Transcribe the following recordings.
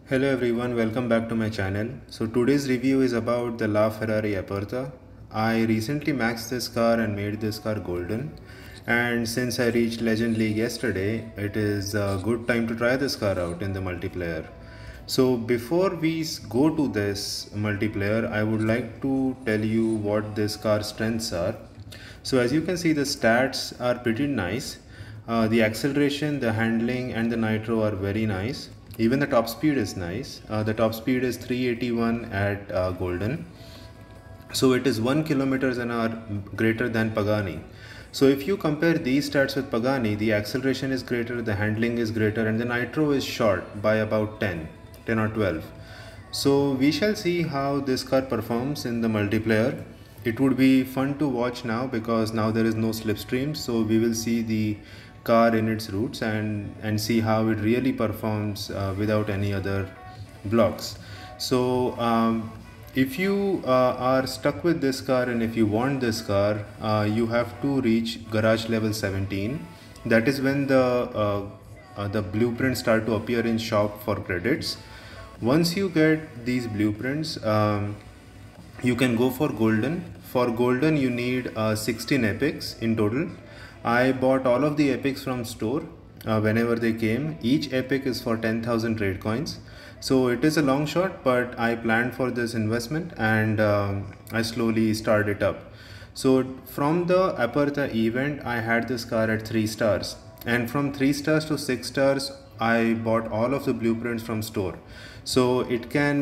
Hello everyone, welcome back to my channel. So today's review is about the LaFerrari Aperta. I recently maxed this car and made this car golden. And since I reached Legend League yesterday, it is a good time to try this car out in the multiplayer. So before we go to this multiplayer, I would like to tell you what this car's strengths are. So as you can see, the stats are pretty nice. The acceleration, the handling and the nitro are very nice. Even the top speed is nice. The top speed is 381 at golden. So it is 1 kilometers an hour greater than Pagani. So if you compare these stats with Pagani, the acceleration is greater, the handling is greater, and the nitro is short by about 10 or 12. So we shall see how this car performs in the multiplayer. It would be fun to watch now because now there is no slipstream, so we will see the car in its roots and see how it really performs without any other blocks. So if you are stuck with this car and if you want this car, you have to reach garage level 17. That is when the blueprints start to appear in shop for credits. Once you get these blueprints, you can go for golden. For golden you need 16 epics in total. I bought all of the epics from store whenever they came. Each epic is for 10,000 trade coins. So it is a long shot, but I planned for this investment and I slowly started it up. So from the Aperta event, I had this car at 3 stars, and from 3 stars to 6 stars, I bought all of the blueprints from store. So it can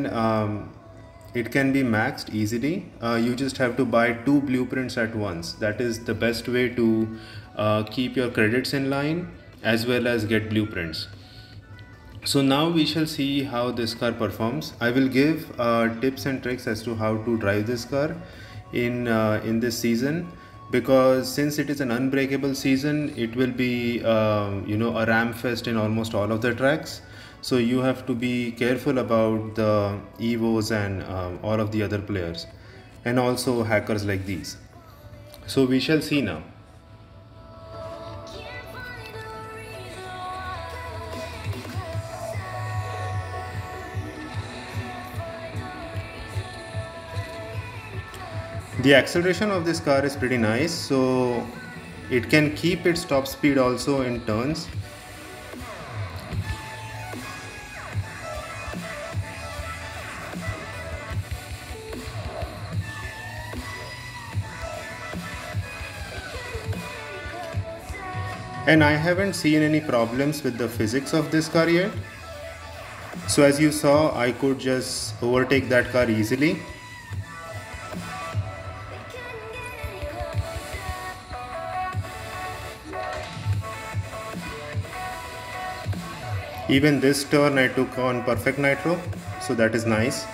be maxed easily. You just have to buy 2 blueprints at once. That is the best way to keep your credits in line as well as get blueprints. So now we shall see how this car performs. I will give tips and tricks as to how to drive this car in this season, because since it is an unbreakable season, it will be a ram fest in almost all of the tracks. So you have to be careful about the evos and all of the other players and also hackers like these. So we shall see now. The acceleration of this car is pretty nice, so it can keep its top speed also in turns. And I haven't seen any problems with the physics of this car yet. So as you saw, I could just overtake that car easily. Even this turn I took on perfect nitro, so that is nice.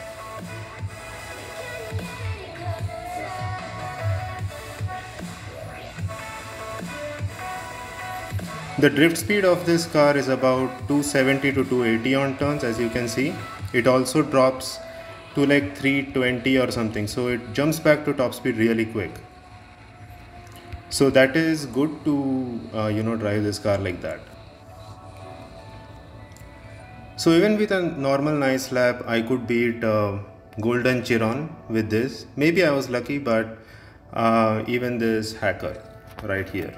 The drift speed of this car is about 270 to 280 on turns, as you can see. It also drops to like 320 or something, so it jumps back to top speed really quick. So that is good to drive this car like that. So even with a normal nice lap, I could beat Golden Chiron with this. Maybe I was lucky, but even this hacker right here.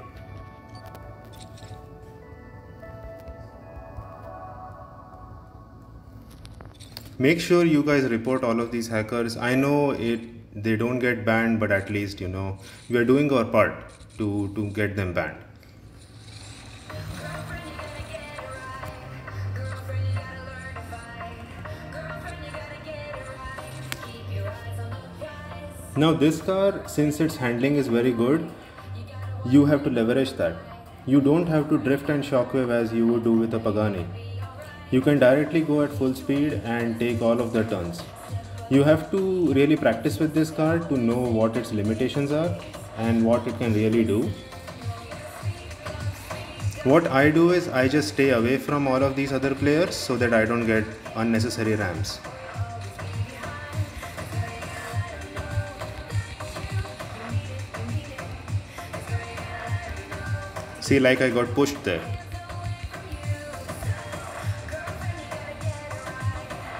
Make sure you guys report all of these hackers. I know they don't get banned, but at least we are doing our part to get them banned. Now this car, since its handling is very good, you have to leverage that. You don't have to drift and shockwave as you would do with a Pagani. You can directly go at full speed and take all of the turns. You have to really practice with this car to know what its limitations are and what it can really do. What I do is I just stay away from all of these other players so that I don't get unnecessary rams. See, like I got pushed there.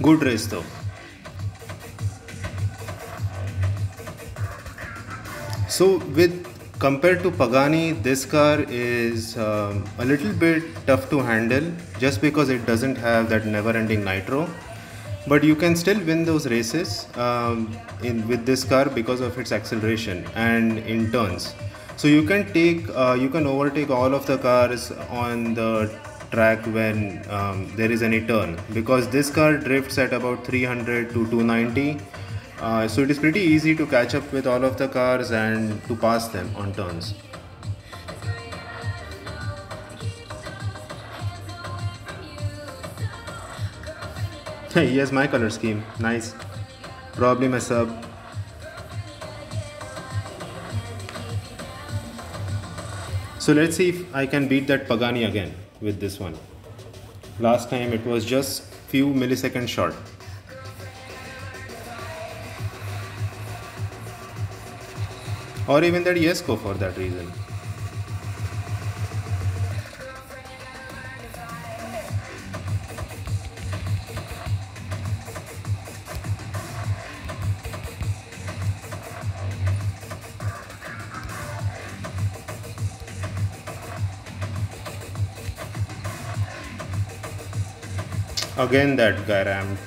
Good race though. So with compared to Pagani, this car is a little bit tough to handle just because it doesn't have that never-ending nitro. But you can still win those races with this car because of its acceleration and in turns. So you can overtake all of the cars on the track when there is any turn, because this car drifts at about 300 to 290. So it is pretty easy to catch up with all of the cars and to pass them on turns. He has my color scheme. Nice. Probably my sub. So let's see if I can beat that Pagani again with this one. Last time it was just few milliseconds short. Or even that Jesko for that reason. Again that guy rammed.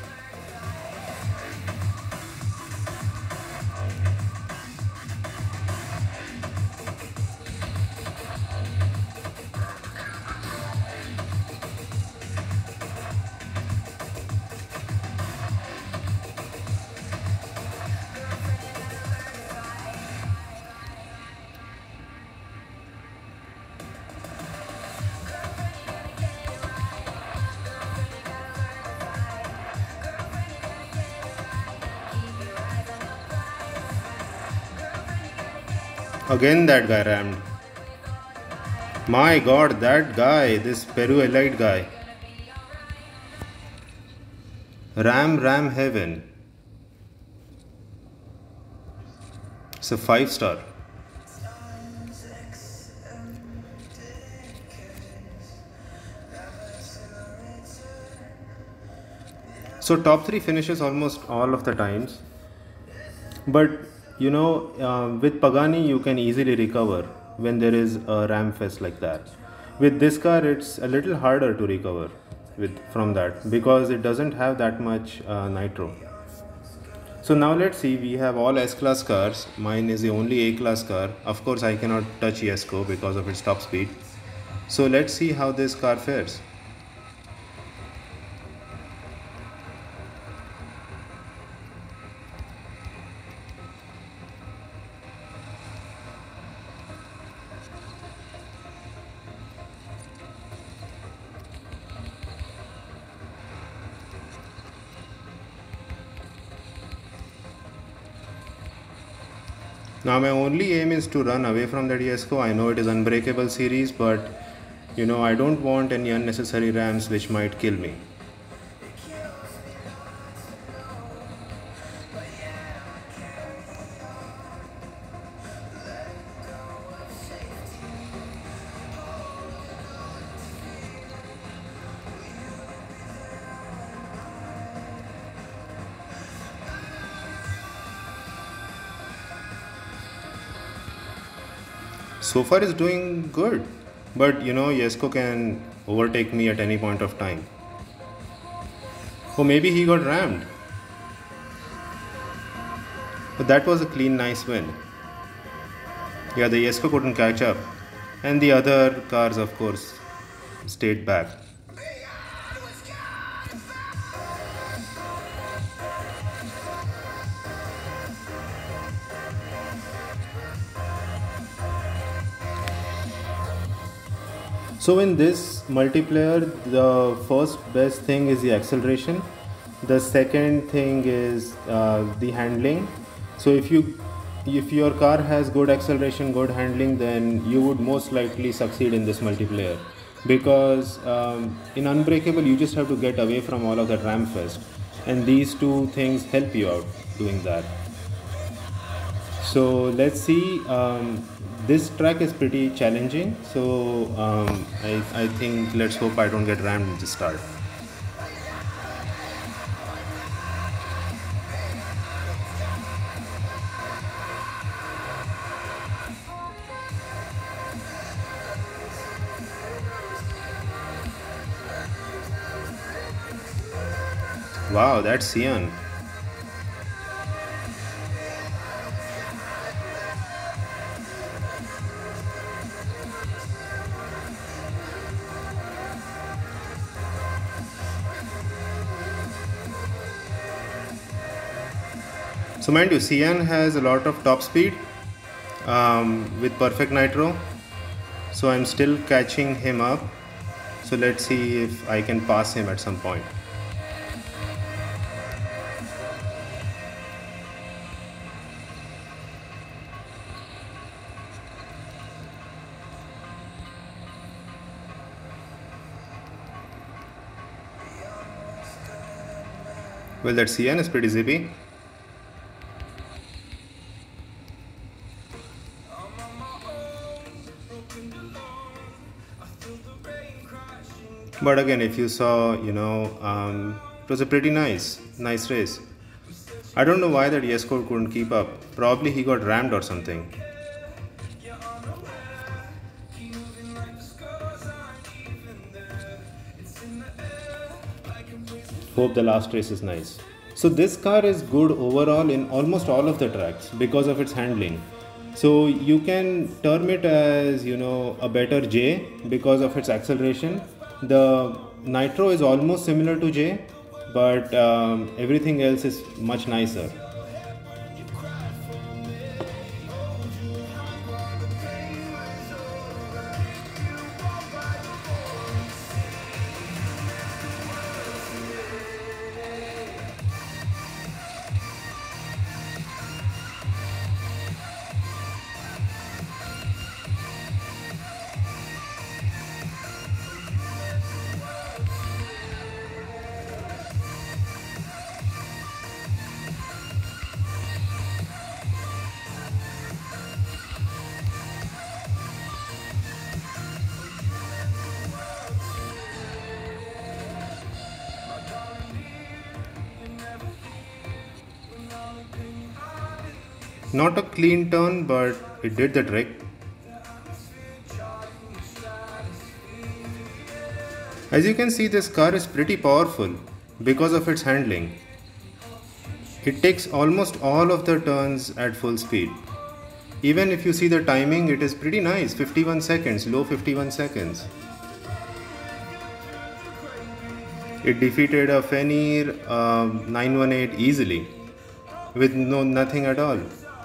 Again that guy rammed. My god, that guy, this Peru Elite guy. Ram heaven. It's a 5-star. So top 3 finishes almost all of the times. But you know, with Pagani you can easily recover when there is a ram fest like that. With this car it's a little harder to recover from that because it doesn't have that much nitro. So now let's see, we have all S-Class cars. Mine is the only A-Class car. Of course I cannot touch Jesko because of its top speed. So let's see how this car fares. Now my only aim is to run away from that Jesko. I know it is Unbreakable series, but you know, I don't want any unnecessary rams which might kill me. So far it's doing good, but you know, Jesko can overtake me at any point of time. Oh, maybe he got rammed. But that was a clean, nice win. Yeah, the Jesko couldn't catch up, and the other cars of course stayed back. So in this multiplayer, the first best thing is the acceleration. The second thing is the handling. So if your car has good acceleration, good handling, then you would most likely succeed in this multiplayer. Because in Unbreakable, you just have to get away from all of that ram fest, and these two things help you out doing that. So let's see. This track is pretty challenging, so I think let's hope I don't get rammed in the start. Wow, that's Sian. So mind you, Sian has a lot of top speed with perfect nitro. So I'm still catching him up. So let's see if I can pass him at some point. Well, that Sian is pretty zippy. But again, if you saw, it was a pretty nice race. I don't know why that Yescode couldn't keep up. Probably he got rammed or something. Hope the last race is nice. So this car is good overall in almost all of the tracks because of its handling. So you can term it as, a better J because of its acceleration. The nitro is almost similar to J, but everything else is much nicer. Not a clean turn, but it did the trick. As you can see, this car is pretty powerful because of its handling. It takes almost all of the turns at full speed. Even if you see the timing, it is pretty nice, 51 seconds, low 51 seconds. It defeated a Fenrir 918 easily with nothing at all.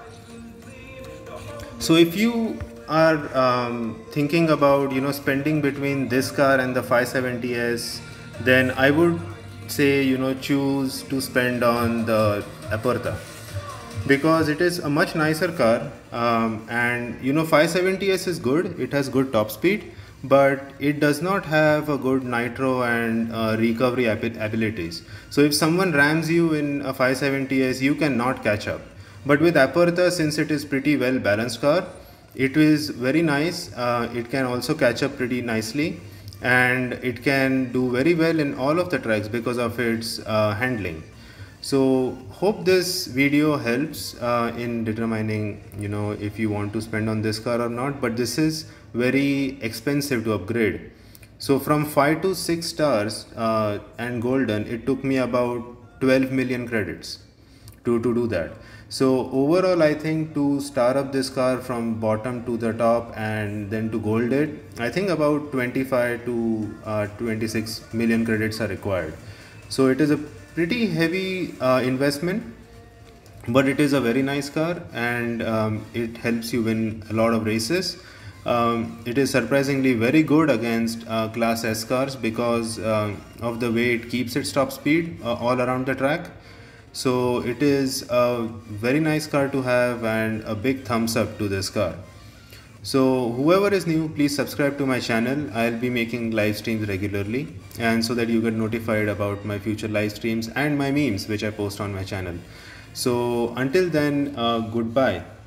So if you are thinking about spending between this car and the 570S, then I would say choose to spend on the Aperta because it is a much nicer car, and 570S is good. It has good top speed, but it does not have a good nitro and recovery abilities. So if someone rams you in a 570S, you cannot catch up. But with Aperta, since it is pretty well balanced car, it is very nice. It can also catch up pretty nicely, and it can do very well in all of the tracks because of its handling. So hope this video helps in determining if you want to spend on this car or not. But this is very expensive to upgrade. So from 5 to 6 stars and golden, it took me about 12 million credits to do that. So overall, I think to star up this car from bottom to the top and then to gold it, I think about 25 to 26 million credits are required. So it is a pretty heavy investment, but it is a very nice car, and it helps you win a lot of races. It is surprisingly very good against Class S cars because of the way it keeps its top speed all around the track. So it is a very nice car to have, and a big thumbs up to this car. So whoever is new, please subscribe to my channel. I'll be making live streams regularly, and so that you get notified about my future live streams and my memes which I post on my channel. So until then, goodbye.